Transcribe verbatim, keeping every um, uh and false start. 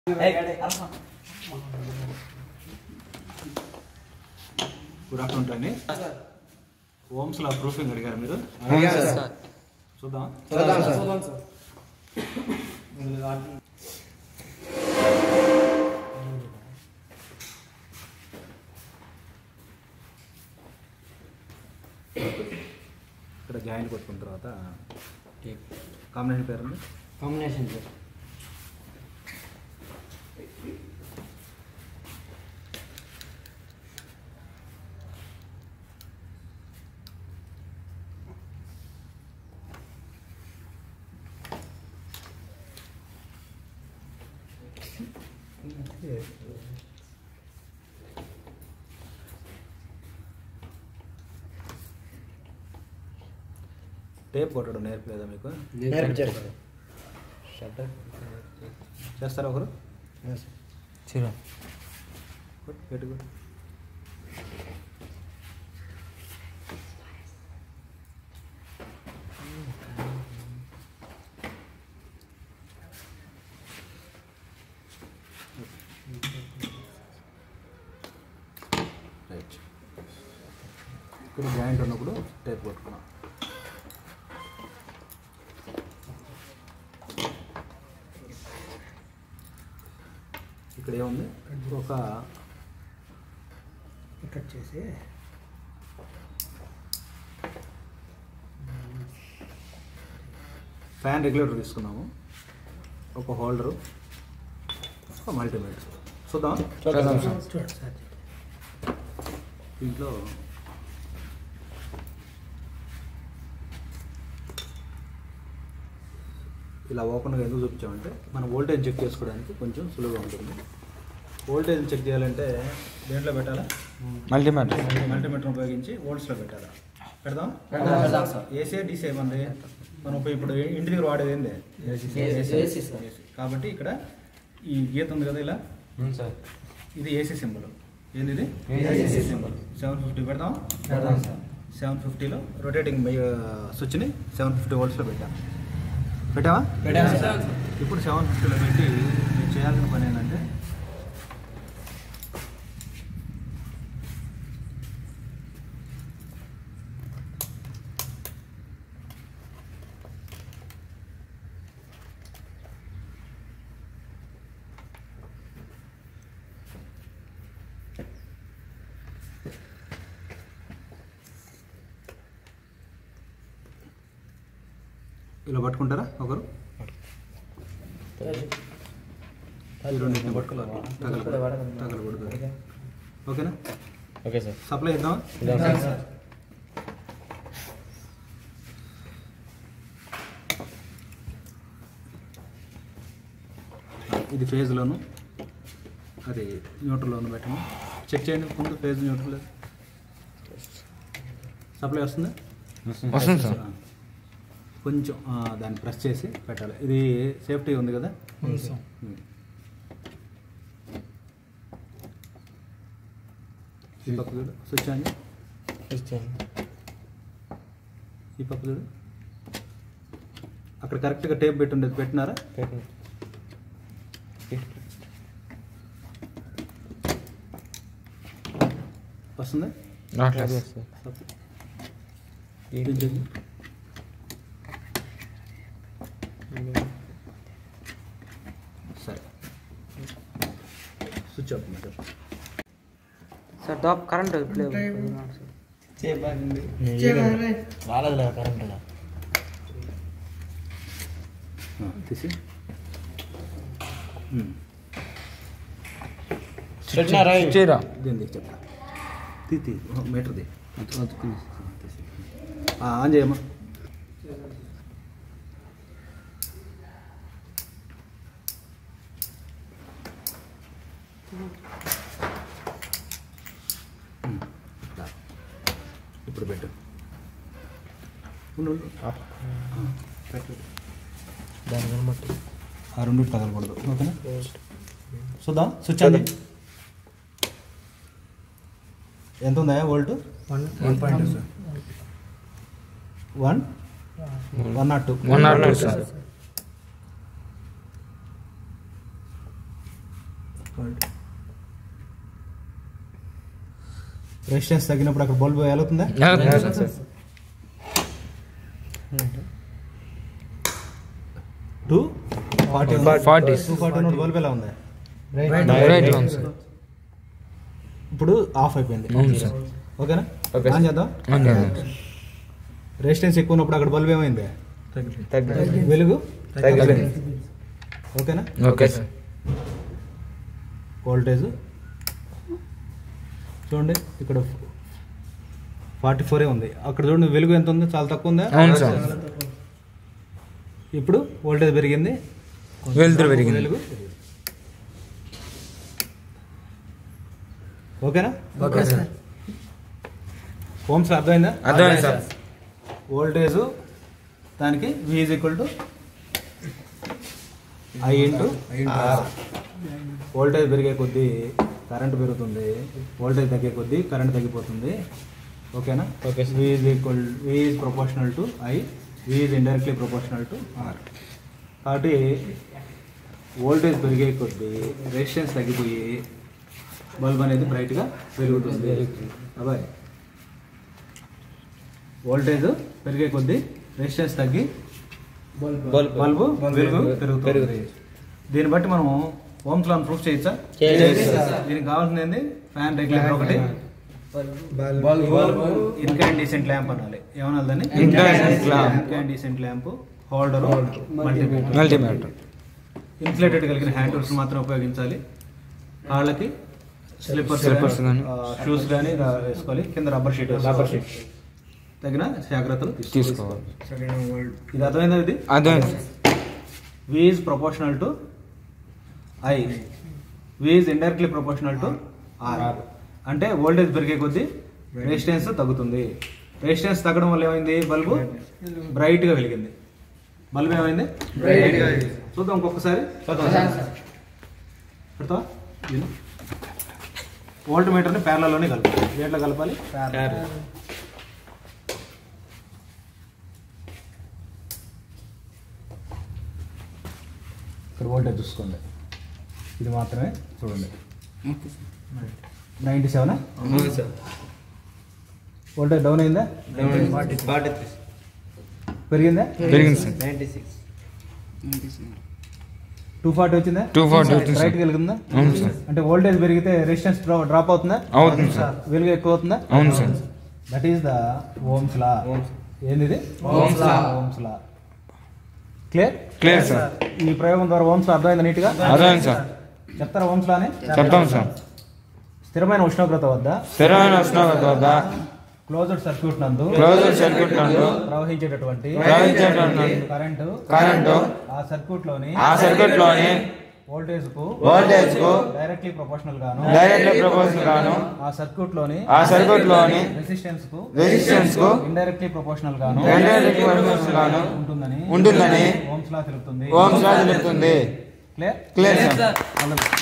Good afternoon అండి. Ohm's law proofing అడిగారు మీరు? చూద్దాం. ఇక్కడ జాయింట్ కొట్టుకున్న తర్వాత కాంబినేషన్ పేరు ఉంది. కాంబినేషన్ పేరు టేప్ కొట్టడం నేర్పలేదా మీకు? చేస్తారా ఒకరు? పెట్టుకో. రైట్. ఇక్కడ జాయింట్ ఉన్నప్పుడు టేప్ కొట్టుకున్నాం. ఇక్కడ ఏముంది, ఒక కట్ చేసి ఫ్యాన్ రెగ్యులేటర్ తీసుకున్నాము, ఒక హోల్డరు, ఒక మల్టీమీటర్. చూద్దాం. దీంట్లో ఇలా ఓపెన్గా ఎందుకు చూపించామంటే మనం వోల్టేజ్ చెక్ చేసుకోవడానికి కొంచెం సులువుగా ఉంటుంది. వోల్టేజ్ చెక్ చేయాలంటే దేంట్లో పెట్టాలా? మల్టీమీటర్ మల్టీమీటర్ ఉపయోగించి వోల్ట్స్లో పెట్టాలా? పెడదాం. ఏసీ డీసీ ఏమంది మనం ఇప్పుడు ఇంటి దగ్గర వాడేది ఏంది? ఏసీ. కాబట్టి ఇక్కడ ఈ గీత ఉంది కదా, ఇలా ఇది ఏసీ సింబల్. ఏంది ఇది? AC symbol. సెవెన్ ఫిఫ్టీ పెడదాం. సెవెన్ ఫిఫ్టీలో రొటేటింగ్ స్విచ్ని సెవెన్ ఫిఫ్టీ వోల్ట్స్లో పెట్టాం. పెట్టావా? ఇప్పుడు సెవెన్ ఫిఫ్టీలో పెట్టి మీరు చేయాల్సిన పని ఏంటంటే ఇలా పట్టుకుంటారా ఒకరు? రెండింటిని పట్టుకోవాలి, తగలకూడదు. ఓకేనా? Okay sir. సప్లై ఇద్దాం. ఇది ఫేజ్లోను, అది న్యూట్రల్లోను పెట్టము. చెక్ చేయండి ముందు, ఫేజ్ న్యూట్రల్. సప్లై వస్తుందా? వస్తుంది సార్. కొంచెం దాన్ని ప్రెస్ చేసి పెట్టాలి. ఇది సేఫ్టీ ఉంది కదా. ఈ పక్క చూడు, స్విచ్ ఆన్. ఈ పక్క చూడు, అక్కడ కరెక్ట్గా టేప్ పెట్టి ఉండేది పెట్టినారా? వస్తుందా? సరే, స్విచ్ ఆఫ్ మేడం. సార్ డాప్ కరెంట్ రాలేదు కరెంట్ తీసి దీన్ని చెప్పా. తీ తీ మీటర్ది ఆన్ చేయమ్మా. ఇప్పుడు పెట్టు. పెట్టు. ఆ రెండు తగలకూడదు. ఓకేనా? చూద్దాం. స్విచ్ అండి. ఎంత ఉందా volt? One point sir. One one naught two one naught two sir. Resistance తగ్గినప్పుడు అక్కడ బల్బ్ వెలుగుతుందా? Two forty forty two forty note bulb ఎలా ఉంది? రైట్ ఉంది సార్. ఇప్పుడు ఆఫ్ అయిపోయింది. అవును సార్. ఓకేనా? ఓకే ఆన్ చేద్దాం. రెసిస్టెన్స్ ఎక్కువ ఉన్నప్పుడు అక్కడ బల్బ్ ఏమైంది? వెలుగు తగ్గింది. ఓకేనా? Okay sir. వోల్టేజ్ చూడండి ఇక్కడ ఫార్టీ ఫోరే ఉంది. అక్కడ చూడండి వెలుగు ఎంత ఉంది? చాలా తక్కువ ఉందా? అవును సార్. ఇప్పుడు వోల్టేజ్ పెరిగింది, వెలుతురు పెరిగింది. వెలుగు. ఓకేనా? Okay sir. ఓమ్స్ అర్థమైందా? అర్థమైంది సార్. వోల్టేజ్ దానికి V is equal to I into R. Voltage పెరిగే కొద్దీ కరెంట్ పెరుగుతుంది, వోల్టేజ్ తగ్గే కొద్దీ కరెంట్ తగ్గిపోతుంది. ఓకేనా? Okay. V is equal V is proportional to I, V is indirectly proportional to R. కాబట్టి వోల్టేజ్ పెరిగే కొద్దీ రెసిస్టెన్స్ తగ్గిపోయి బల్బ్ అనేది బ్రైట్గా పెరుగుతుంది. అబ్బాయి వోల్టేజ్ పెరిగే కొద్దీ రెసిస్టెన్స్ తగ్గి బల్బు వెలుగు పెరుగుతుంది. దీన్ని బట్టి మనం ఓమ్స్ లా ప్రూఫ్ చేయొచ్చా? దీనికి కావాల్సింది ఫ్యాన్ రెగ్యులేటర్ ఒకటి, ఇన్కాండిసెంట్ ల్యాంప్ అనాలి. ఏమనాలి దాన్ని? Incandescent lamp, holder, multimeter. Multimeter. Insulated కలిగిన హ్యాండ్ టూల్స్ మాత్రం ఉపయోగించాలి. కాళ్ళకి స్లిప్పర్స్ Slippers గానీ, షూస్ కానీ వేసుకోవాలి. కింద రబ్బర్ షీట్ రబ్బర్ షీట్ తగిన జాగ్రత్తలు తీసుకోవాలి. ఇది అర్థమైందా? ఇది అర్థమైంది. V is proportional to I, V is indirectly proportional to R. అంటే వోల్టేజ్ పెరిగే కొద్దీ రెసిస్టెన్స్ తగ్గుతుంది. రెసిస్టెన్స్ తగ్గడం వల్ల ఏమైంది? బల్బు బ్రైట్గా వెలిగింది. బల్బు ఏమైంది? చూద్దాం ఇంకొకసారి. పెడతావా? వోల్ట్ మీటర్ని ప్యారలల్లోనే కలపాలి. దేంట్లో కలపాలి? ఇక్కడ వోల్టేజ్ చూసుకోండి. ఇది మాత్రమే చూడండి. నైంటీ సెవెనా? వోల్టేజ్ డౌన్ అయిందా? పెరిగిందా? పెరిగింది సార్. టూ ఫార్టీ వచ్చిందా? టూ ఫార్టీ వచ్చింది సార్. రైట్ వెలుగుందా? అవును సార్. అంటే వోల్టేజ్ పెరిగితే రెసిస్టెన్స్ డ్రాప్ అవుతుందా? అవుతుంది సార్. వెలుగు ఎక్కువ అవుతుందా? అవును sir. That is the ohm's law. ఏంది? Ohm's law. Ohm's law. Clear? Clear sir. ఈ ప్రయోగం ద్వారా ఓమ్స్ లా అర్థమైందా నీట్గా? అర్థమైంది సార్. చెప్తారా ఓమ్స్ లానే? చెప్తాం సార్. స్థిరమైన ఉష్ణోగ్రత వద్ద స్థిరమైన ఉష్ణోగ్రత వద్ద క్లోజ్డ్ సర్క్యూట్ నందు క్లోజ్డ్ సర్క్యూట్ నందు ప్రవహించేటటువంటి ప్రవహించేటటువంటి కరెంటు కరెంటు ఆ సర్క్యూట్ లోని ఆ సర్క్యూట్ లోని వోల్టేజ్ కు వోల్టేజ్ కు డైరెక్ట్లీ ప్రపోర్షనల్ గాను డైరెక్ట్లీ ప్రపోర్షనల్ గాను ఆ సర్క్యూట్ లోని ఆ సర్క్యూట్ లోని రెసిస్టెన్స్ కు రెసిస్టెన్స్ కు ఇండైరెక్ట్లీ ప్రపోర్షనల్ గాను ఇండైరెక్ట్లీ ప్రపోర్షనల్ గాను ఉంటుందని ఉంటుందని ఓమ్స్ లా తెలుపుతుంది. ఓమ్స్ లా తెలుపుతుంది. క్లియర్? Clear sir.